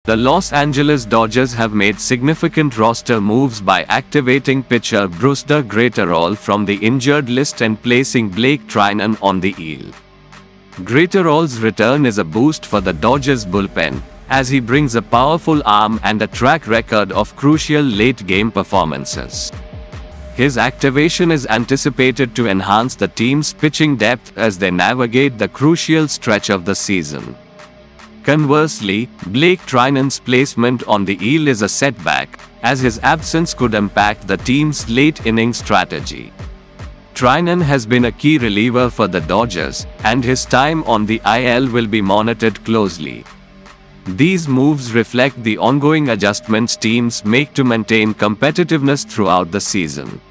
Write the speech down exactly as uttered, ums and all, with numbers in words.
The Los Angeles Dodgers have made significant roster moves by activating pitcher Brusdar Graterol from the injured list and placing Blake Trinan on the I L. Graterol's return is a boost for the Dodgers bullpen, as he brings a powerful arm and a track record of crucial late-game performances. His activation is anticipated to enhance the team's pitching depth as they navigate the crucial stretch of the season. Conversely, Blake Trinan's placement on the I L is a setback, as his absence could impact the team's late-inning strategy. Trinan has been a key reliever for the Dodgers, and his time on the I L will be monitored closely. These moves reflect the ongoing adjustments teams make to maintain competitiveness throughout the season.